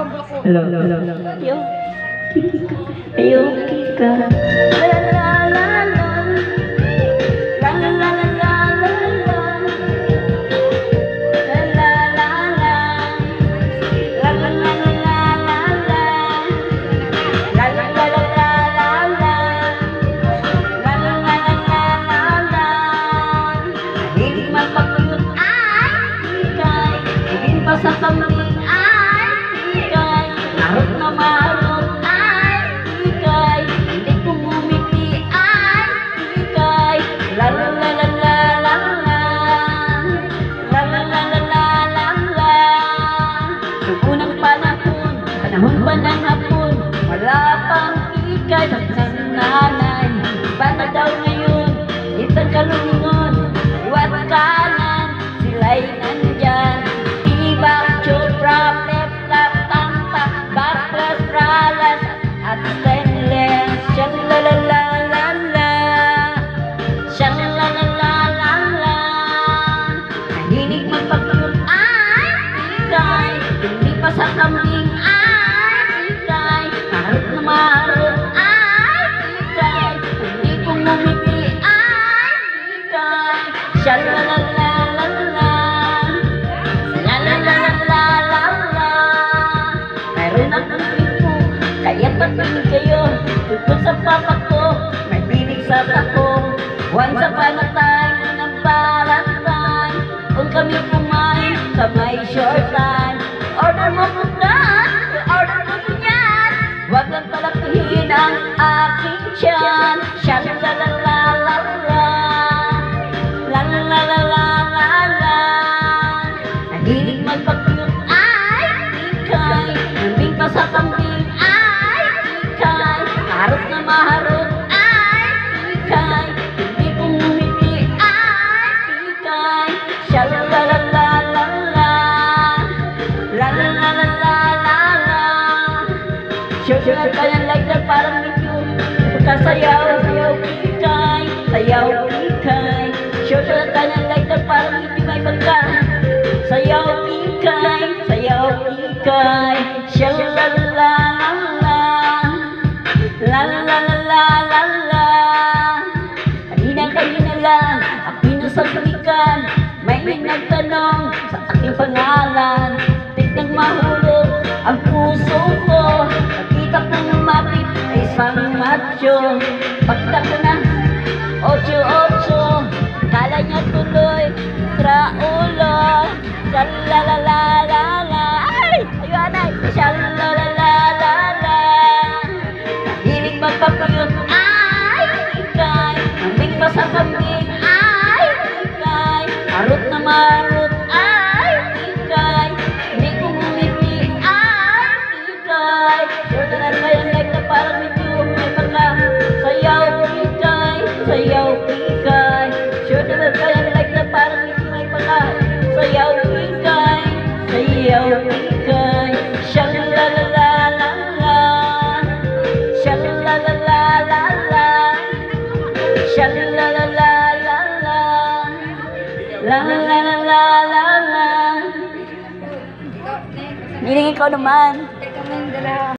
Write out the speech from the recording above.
Hello, hello. Ayo. Ayo kita. La la la la. La la la la la la. La la la la. La la la la la la. La la la la la la. La la la la la la. Hindi mapapuyot ay ikay. Hindi pa sa kambing ay ikay. Marot na marot ay ikay. Hindi kumumiti ay ikay. La la la la la la la. La la la la la la la. Noong unang panahon, panahon pa ng hapon, wala pang ikay sa nanay. Bata daw ngayon, itang kalungon, iwat kanan, sila'y nandyan. Tibak, chopra, plep, plap, tampa, baklas, pralas, at stainless. Shalalalalala, shalalalalala. Nahilig magpagpuyot ay ikay, hindi pa sa kambing ay ikay. Marot na marot ay ikay, hindi kumumiti ay ikay. Shalalalalala, shalalalalala. Mayroon akong pipo, kaya patingin kayo. Tugtog sa papa ko, may binig sa takong. Once upon a time, unang paratay, kung kami kumain sa may short time. Order mo po na, order mo po yan. Huwag lang palakihin ang aking tiyan. Shalalalalala, lalalalalala. Nahilig magpagpuyot ay ikay, nambing pa sa kambing ay ikay. Harot na maharot ay ikay, hindi kumumiti ay ikay. Shalalalalala, lalalalalala. Sugar ka yan like that, parang medyo pagkasayaw, sayaw ikay, sayaw ikay. Sugar ka yan like that, parang medyo may pagka. Sayaw ikay, sayaw ikay. Shalalalala, lalalalalala. Kanina lang, ako'y nasaglikan. May nagtanong sa aking pangalan. Tignan mahulog ang puso ko. Nakita kong lumapit ay isang macho. Pagka ko na, ocho-ocho, kala niya tuloy, traulo. Shalalalalala, ay! Ayun ay! Shalalalalala. Nahilig magpapuyot ay ikay, nambing pa sa kambing ay ikay. Marot na marot ay ikay, hindi kumumiti ay ikay. Sure na kayo like na parang medyo may pagka. Sayaw ikay, sayaw ikay. Sure na kayo like na parang medyo may pagka. Sayaw ikay, sayaw ikay. Shalalalalala, shalalalalala, shalalalalala, lalalalalala. Giling ikaw naman.